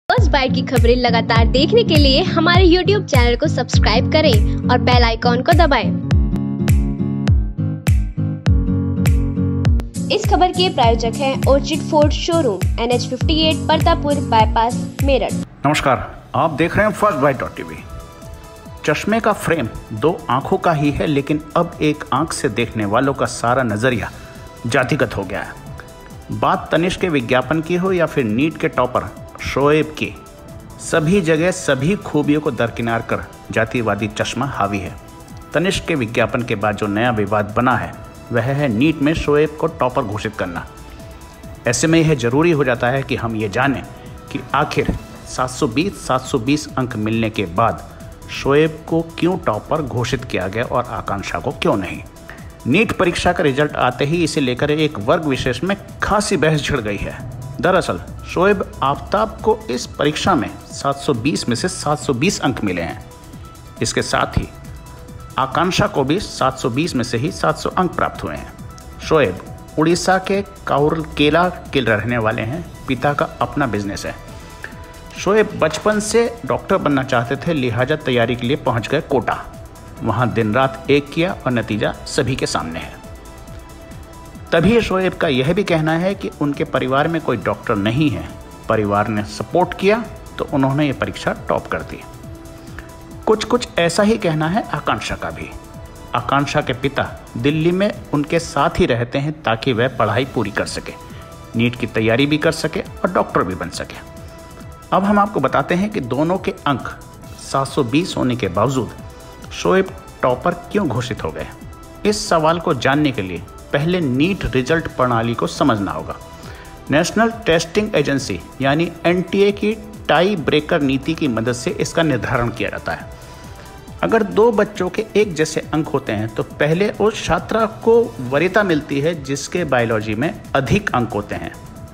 First bite की खबरें लगातार देखने के लिए हमारे YouTube चैनल को सब्सक्राइब करें और बेल आइकॉन को दबाएं। इस खबर के प्रायोजक हैं orchid Ford showroom, NH 58 Partapur bypass, Meerut. नमस्कार, आप देख रहे हैं फर्स्ट बाइट टीवी। चश्मे का फ्रेम दो आंखों का ही है, लेकिन अब एक आंख से देखने वालों का सारा नजरिया जातिगत हो गया है। बात तनिष्क के विज्ञापन की हो या फिर नीट के टॉपर शोएब की, सभी जगह सभी खूबियों को दरकिनार कर जातिवादी चश्मा हावी है। तनिष्क के विज्ञापन के बाद जो नया विवाद बना है वह है नीट में शोएब को टॉपर घोषित करना। ऐसे में यह जरूरी हो जाता है कि हम ये जानें कि आखिर 720 अंक मिलने के बाद शोएब को क्यों टॉपर घोषित किया गया और आकांक्षा को क्यों नहीं। नीट परीक्षा का रिजल्ट आते ही इसे लेकर एक वर्ग विशेष में खासी बहस छिड़ गई है। दरअसल शोएब आफ्ताब को इस परीक्षा में 720 में से 720 अंक मिले हैं। इसके साथ ही आकांक्षा को भी 720 में से ही 700 अंक प्राप्त हुए हैं। शोएब उड़ीसा के काउरकेला के रहने वाले हैं। पिता का अपना बिजनेस है। शोएब बचपन से डॉक्टर बनना चाहते थे, लिहाजा तैयारी के लिए पहुंच गए कोटा। वहां दिन रात एक किया और नतीजा सभी के सामने है। तभी शोएब का यह भी कहना है कि उनके परिवार में कोई डॉक्टर नहीं है। परिवार ने सपोर्ट किया तो उन्होंने ये परीक्षा टॉप कर दी। कुछ ऐसा ही कहना है आकांक्षा का भी। आकांक्षा के पिता दिल्ली में उनके साथ ही रहते हैं ताकि वह पढ़ाई पूरी कर सके, नीट की तैयारी भी कर सके और डॉक्टर भी बन सके। अब हम आपको बताते हैं कि दोनों के अंक 720 होने के बावजूद शोएब टॉपर क्यों घोषित हो गए। इस सवाल को जानने के लिए पहले नीट रिजल्ट प्रणाली को समझना होगा। नेशनल टेस्टिंग एजेंसी यानी NTA की टाई ब्रेकर नीति की मदद से इसका निर्धारण किया जाता है। अगर दो बच्चों के एक जैसे अंक होते हैं तो पहले उस छात्रा को वरीयता मिलती है जिसके बायोलॉजी में अधिक अंक होते हैं।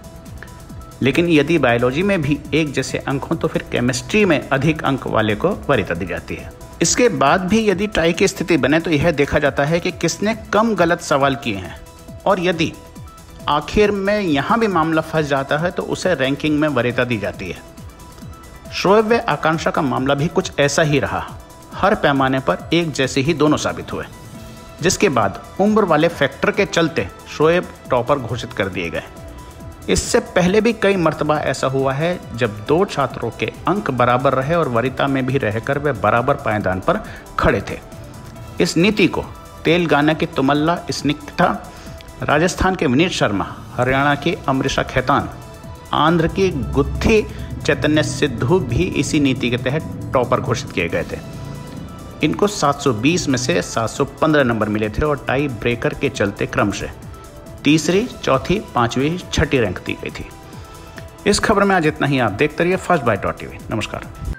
लेकिन यदि बायोलॉजी में भी एक जैसे अंक हों तो फिर केमिस्ट्री में अधिक अंक वाले को वरीयता दी जाती है। इसके बाद भी यदि टाई की स्थिति बने तो यह देखा जाता है कि किसने कम गलत सवाल किए हैं, और यदि आखिर में यहाँ भी मामला फंस जाता है तो उसे रैंकिंग में वरीयता दी जाती है। शोएब व आकांक्षा का मामला भी कुछ ऐसा ही रहा। हर पैमाने पर एक जैसे ही दोनों साबित हुए, जिसके बाद उम्र वाले फैक्टर के चलते शोएब टॉपर घोषित कर दिए गए। इससे पहले भी कई मर्तबा ऐसा हुआ है जब दो छात्रों के अंक बराबर रहे और वरीयता में भी रहकर वे बराबर पायदान पर खड़े थे। इस नीति को तेलंगाना की तुमल्ला स्निग्धा, राजस्थान के विनीत शर्मा, हरियाणा की अमृता खैतान, आंध्र की गुत्थी चैतन्य सिद्धू भी इसी नीति के तहत टॉपर घोषित किए गए थे। इनको 720 में से 715 नंबर मिले थे और टाई ब्रेकर के चलते क्रमशः तीसरी, चौथी, पांचवी, छठी रैंक दी गई थी। इस खबर में आज इतना ही। आप देखते रहिए फर्स्ट बाइट टीवी। नमस्कार।